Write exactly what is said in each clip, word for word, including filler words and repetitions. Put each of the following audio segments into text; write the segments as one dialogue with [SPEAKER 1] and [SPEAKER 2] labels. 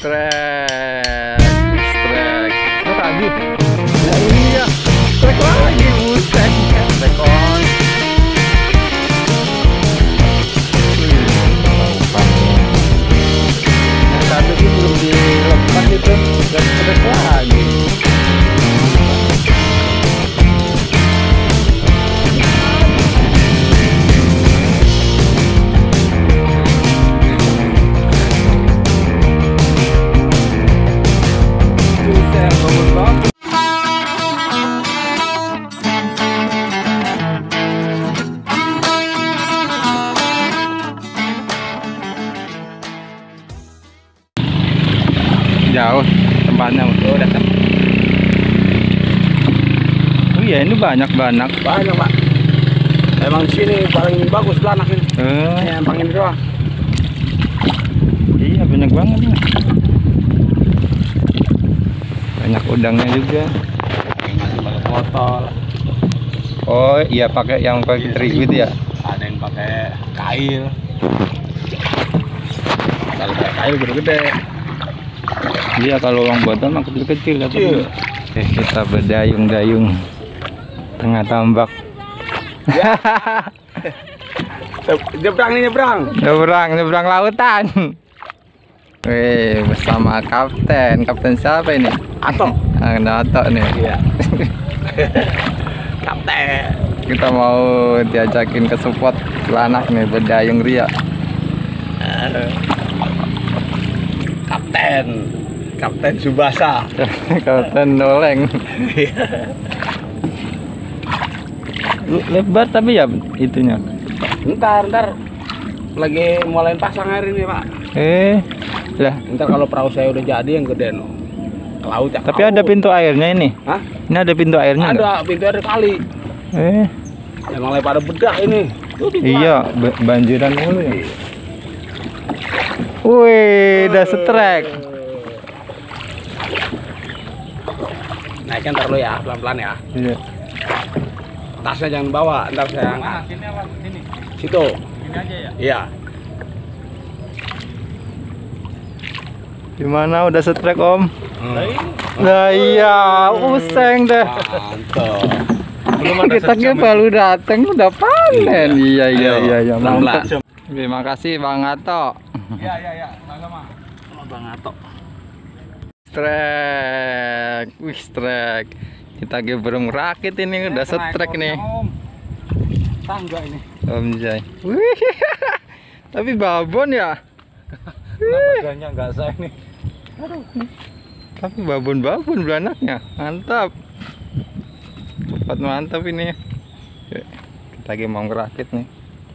[SPEAKER 1] Strek, strek. Lo lagi? Ya iya, strek lagi, buset. Strek on. Yang satu itu belum dilepas itu, dan strek lagi. Jauh tempatnya tuh datang. Oh iya, ini banyak banak.
[SPEAKER 2] Banyak pak. Emang di sini paling bagus belanak ini.
[SPEAKER 1] Eh,
[SPEAKER 2] Yang pangin doang.
[SPEAKER 1] iya banyak banget ya. Banyak udangnya juga.
[SPEAKER 2] Masih pakai botol.
[SPEAKER 1] Oh iya, pakai yang pakai terigu itu ya.
[SPEAKER 2] Ada yang pakai kail. Kalau pakai kail gede-gede.
[SPEAKER 1] Iya, kalau uang botol mah kecil-kecil ya.
[SPEAKER 2] Kecil.
[SPEAKER 1] Eh, kita berdayung-dayung tengah tambak.
[SPEAKER 2] Nyebrang nih nyebrang.
[SPEAKER 1] Nyebrang, nyebrang lautan. Wih, bersama kapten. Kapten siapa ini?
[SPEAKER 2] Atok.
[SPEAKER 1] Ada Atok nih.
[SPEAKER 2] Iya. Kapten.
[SPEAKER 1] Kita mau diajakin ke spot Belanak nih, berdayung ria.
[SPEAKER 2] Kapten. Kapten Subasa.
[SPEAKER 1] Kapten Noleng. Lebar tapi ya itunya.
[SPEAKER 2] Ntar ntar lagi mulai pasang air ini pak.
[SPEAKER 1] Eh, lah.
[SPEAKER 2] Ntar kalau perahu saya udah jadi yang gede no. Ke laut ya.
[SPEAKER 1] Tapi ada pintu airnya ini.
[SPEAKER 2] Hah?
[SPEAKER 1] Ini ada pintu airnya.
[SPEAKER 2] Ada
[SPEAKER 1] enggak?
[SPEAKER 2] pintu air kali.
[SPEAKER 1] Eh,
[SPEAKER 2] Emang lagi pada bedak ini. Tuh, di
[SPEAKER 1] iya, ba- banjiran mulu ya. Wih, udah setrek.
[SPEAKER 2] Naikkan ntar lo ya, pelan-pelan ya.
[SPEAKER 1] Iya.
[SPEAKER 2] Tasnya jangan bawa, ntar saya angkat.
[SPEAKER 3] Nah, sini apa? Sini.
[SPEAKER 2] Situ.
[SPEAKER 3] Sini aja ya.
[SPEAKER 2] Iya.
[SPEAKER 1] Gimana udah setrek Om?
[SPEAKER 2] Hmm.
[SPEAKER 1] Nah iya, useng deh.
[SPEAKER 2] Mantap.
[SPEAKER 3] Belum ada
[SPEAKER 1] Kita ke baru datang udah panen. Iya iya
[SPEAKER 2] Ayo,
[SPEAKER 1] iya iya mantap.
[SPEAKER 2] pelan-pelan.
[SPEAKER 1] Terima kasih Bang Ato.
[SPEAKER 3] Iya, iya, iya. Sama-sama.
[SPEAKER 2] Bang Atok.
[SPEAKER 1] Strek, wih strek. Kita ge belum rakit ini udah setrek nih.
[SPEAKER 3] Om. Tangga ini.
[SPEAKER 1] Om Jai. Wih, tapi babon ya.
[SPEAKER 3] Baganya enggak saya nih.
[SPEAKER 1] Tapi babon-babon belanaknya, mantap. Cepat mantap ini. Oke, kita lagi mau ngerakit nih.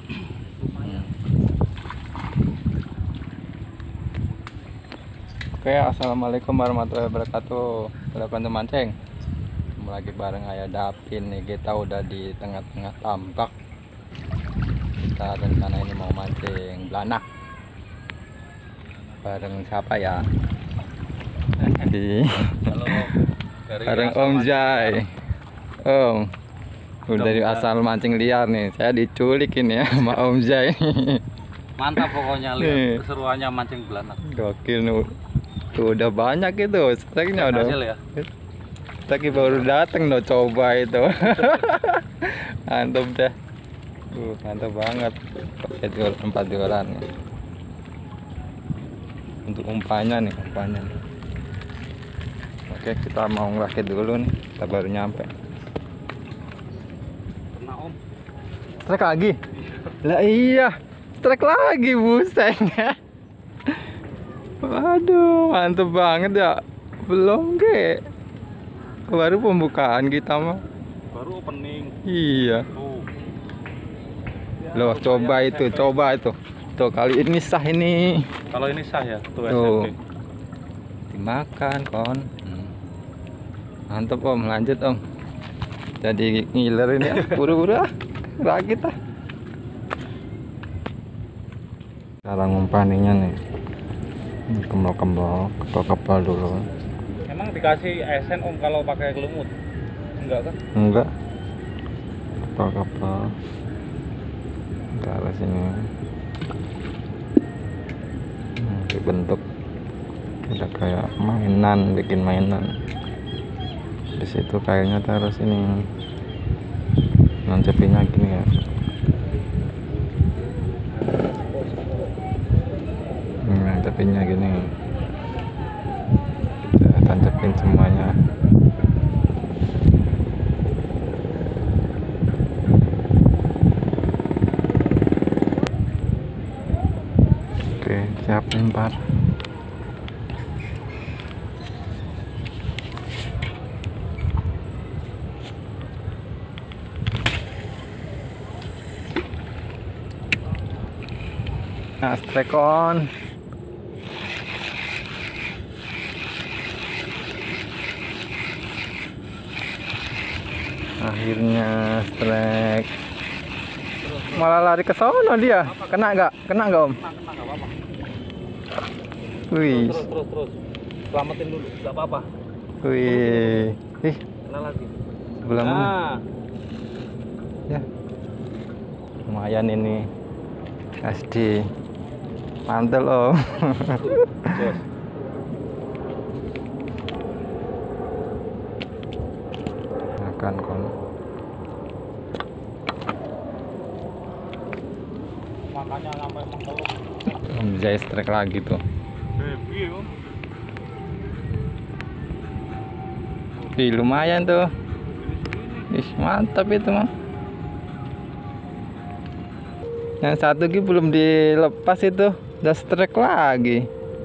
[SPEAKER 1] Oke, assalamualaikum warahmatullahi wabarakatuh. Teman mancing. Ketemu lagi bareng Ayah Dapin nih. Kita udah di tengah-tengah tambak. Kita rencana ini mau mancing belanak. Bareng siapa ya? Di bareng Om Jai. Om, udah dari asal mancing liar nih. Saya diculik ini ya sama Om Jai.
[SPEAKER 3] Mantap pokoknya
[SPEAKER 1] Nih.
[SPEAKER 3] lihat keseruannya mancing belanak.
[SPEAKER 1] Gokil nih. Tuh udah banyak itu, streknya udah.
[SPEAKER 3] Hasil ya.
[SPEAKER 1] Streknya baru dateng loh, coba itu. Mantap deh. Tuh, mantap banget. Pakai jual tempat jualan nih. Untuk umpannya nih, umpannya nih. Oke, kita mau ngerakit dulu nih. Kita baru nyampe.
[SPEAKER 3] Kena Om.
[SPEAKER 1] Strek lagi? Lah iya, strek lagi buset. Waduh, mantep banget ya. Belum ke. Baru pembukaan kita mah.
[SPEAKER 3] Baru opening.
[SPEAKER 1] Iya.
[SPEAKER 3] Tuh.
[SPEAKER 1] Loh, coba itu, coba itu. Tuh kali ini sah ini.
[SPEAKER 3] Kalau ini sah ya, tuh,
[SPEAKER 1] Tuh.
[SPEAKER 3] S M P.
[SPEAKER 1] Dimakan kon. Hmm. Mantep Om, lanjut Om. Jadi ngiler ini ya. Buru-buru ah. Rakit ah. Sekarang umpaninya nih. Kembal-kembal, kepal-kepal dulu.
[SPEAKER 3] Emang dikasih S N Om kalau pakai gelumut? Enggak kan?
[SPEAKER 1] Enggak. Kepal-kepal. Ke arah sini. Hmm, dibentuk. udah kayak mainan, bikin mainan. Di situ kayaknya terus ini nancepinnya gini ya. Hmm, nancepinnya gini. Kita tancepin semuanya. Oke, siap lempar. Nah, strike on. Akhirnya strike. Malah lari ke sono dia. Kena nggak? Kena nggak, Om?
[SPEAKER 3] Kena, kena, nggak apa-apa.
[SPEAKER 1] Wih.
[SPEAKER 3] Terus, terus, terus. Selamatin dulu, nggak apa-apa.
[SPEAKER 1] Wih. Ih,
[SPEAKER 3] Kena lagi.
[SPEAKER 1] sebelah mana?
[SPEAKER 3] Nah,
[SPEAKER 1] Ya. Lumayan ini. S D. Mantel, Om.
[SPEAKER 3] jos.
[SPEAKER 1] Makan kon.
[SPEAKER 3] Makanya sampai mengeluh.
[SPEAKER 1] Om Jai strike lagi tuh.
[SPEAKER 3] Baby, Om.
[SPEAKER 1] Ih, lumayan tuh. Ih, mantap itu mah. Yang satu lagi belum dilepas itu, udah strike lagi.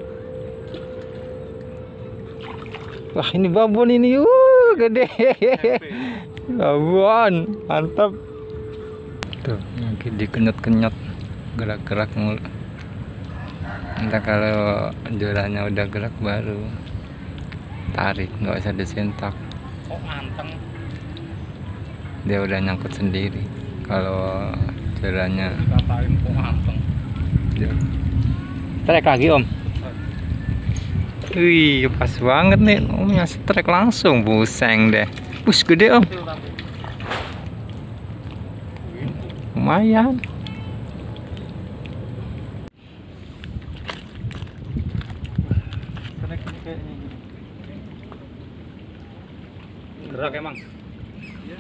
[SPEAKER 1] Wah, ini babon ini, uh, gede. Babon, mantap. Tuh, lagi dikenyot-kenyot, gerak-gerak mulu. Entah kalau juranya udah gerak baru tarik, nggak usah disentak.
[SPEAKER 3] Kok anteng?
[SPEAKER 1] Dia udah nyangkut sendiri. Kalau juranya
[SPEAKER 3] Dikatain kok anteng.
[SPEAKER 1] strike lagi, Om. Wih, pas banget nih. Om yang strike langsung, buseng deh. Bus gede, Om.
[SPEAKER 3] Kecil tapi.
[SPEAKER 1] Lumayan.
[SPEAKER 3] Strike ini kayaknya gini. Gerak emang. Iya.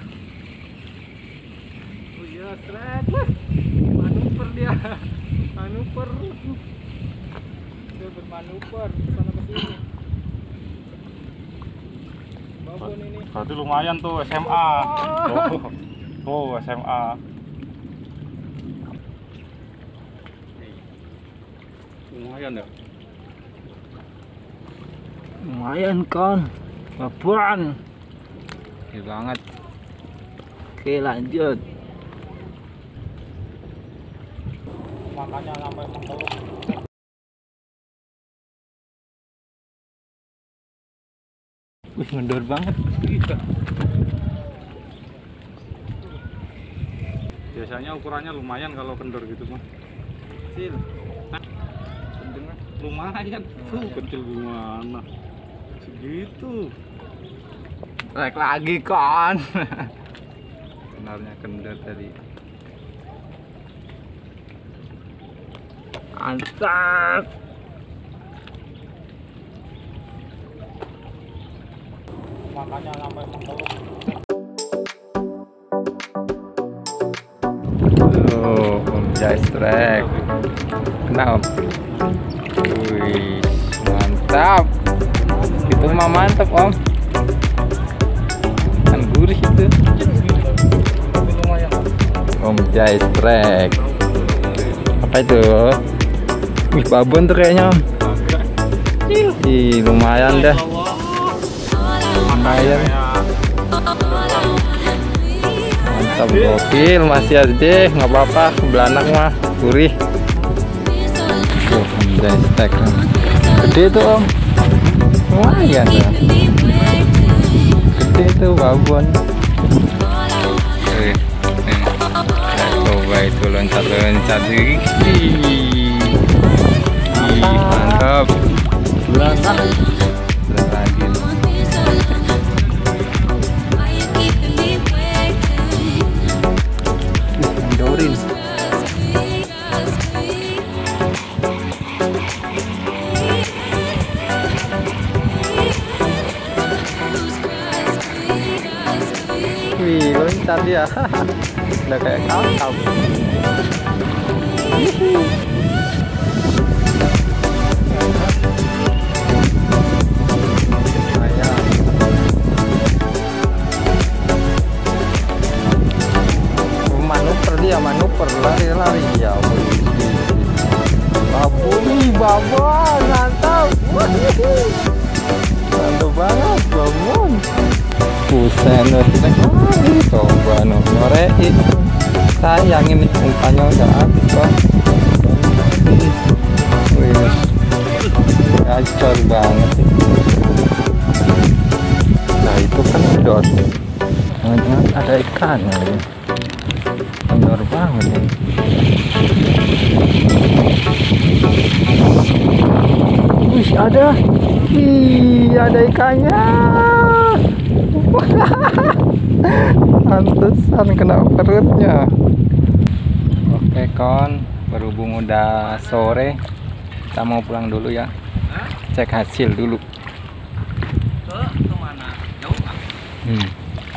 [SPEAKER 3] Oh iya, strike lah. Manuver dia. Manuver. Dia bermanuver sana ke sini. Babon ini. Berarti lumayan tuh S M A. Tuh, tuh S M A. Lumayan ya.
[SPEAKER 2] Lumayan kon. Babon.
[SPEAKER 1] Gede banget.
[SPEAKER 2] Oke, lanjut.
[SPEAKER 3] Makanya sampai mengeluh.
[SPEAKER 1] Wih, ngendor banget.
[SPEAKER 3] Biasanya ukurannya lumayan kalau kendor gitu mah. Kecil. Lumayan. Tuh, kecil gimana? Segitu.
[SPEAKER 1] Strike lagi, kon. Benarnya kendor tadi.
[SPEAKER 2] Mantap.
[SPEAKER 3] Makanya sampai mengeluh.
[SPEAKER 1] Oh, Om Jai strike. Kena, Om. Wih, mantap. Itu mah mantap, Om. Kan gurih itu. Om Jai strike. Apa itu? Wih, babon tuh kayaknya, Om. Ih, lumayan dah. Lumayan. Mantap, gokil, masih S D, nggak apa-apa, belanak mah gurih. Tuh, Om Jai strike. Gede tuh, Om. Lumayan ya. Gede tuh babon. Wih, nih. Saya coba itu loncat-loncat. Ih, ih, mantap.
[SPEAKER 2] Belanak.
[SPEAKER 1] Berat lagi. Mendorin. loncat dia. Udah kayak kakap. Manuver dia, manuver lari-lari ya. Babui, babon, mantap. Mantap banget, babon. Buset, naik lagi. Coba no, norein. Sayang ini umpannya udah habis kok. Wih, gacor banget sih. Nah itu kan dot. Jangan-jangan ada ikannya ya. Bener banget nih. Wih ada. Ih ada ikannya. Pantesan kena perutnya. Oke kon, berhubung udah sore, kita mau pulang dulu ya. Cek hasil dulu.
[SPEAKER 2] Kemana? Jauh nggak?
[SPEAKER 1] Hmm.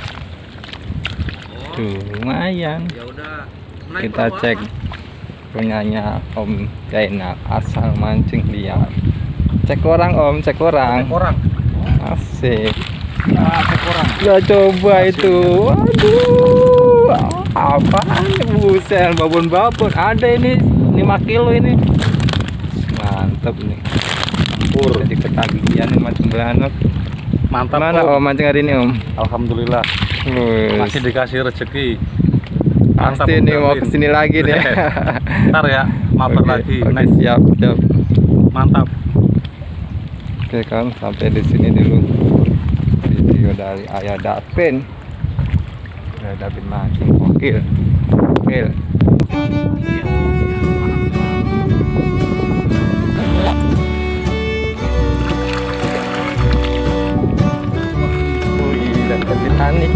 [SPEAKER 1] Tuh lumayan.
[SPEAKER 2] Ya udah.
[SPEAKER 1] Kita cek punyanya Om Zainal, asal mancing dia. Cek orang Om, cek orang.
[SPEAKER 2] Cek orang.
[SPEAKER 1] Asik.
[SPEAKER 2] Nah, cek orang.
[SPEAKER 1] Udah coba itu. Waduh. Apaan? Buset, babon-babon. Ada ini lima kilo ini. Mantap nih.
[SPEAKER 3] Pur.
[SPEAKER 1] Jadi ketagihan nih mancing belanak.
[SPEAKER 3] Mantap.
[SPEAKER 1] Mana
[SPEAKER 3] Om.
[SPEAKER 1] Om mancing hari ini Om?
[SPEAKER 3] Alhamdulillah.
[SPEAKER 1] Wih.
[SPEAKER 3] Masih dikasih rezeki. Mantap,
[SPEAKER 1] Pasti nih mau
[SPEAKER 3] Kevin.
[SPEAKER 1] kesini lagi deh.
[SPEAKER 3] Ntar ya, mampir
[SPEAKER 1] Oke,
[SPEAKER 3] lagi.
[SPEAKER 1] oke,
[SPEAKER 3] Next.
[SPEAKER 1] siap, siap.
[SPEAKER 3] Mantap.
[SPEAKER 1] Oke kan, sampai di sini dulu video dari Ayah Davin. Ayah Davin mancing gokil. Gokil. Wih, dapat Titanic.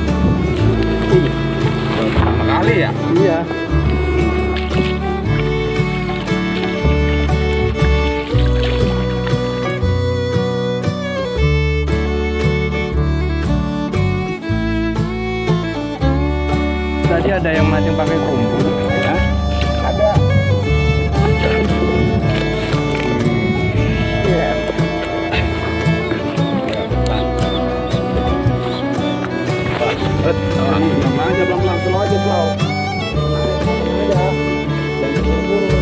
[SPEAKER 3] Pertama kali ya.
[SPEAKER 1] Iya. Tadi ada yang mancing pakai kumpul ya? Ada. Iya.
[SPEAKER 2] Sama aja pelan-pelan, slow aja slow. Aja. Jangan buru-buru.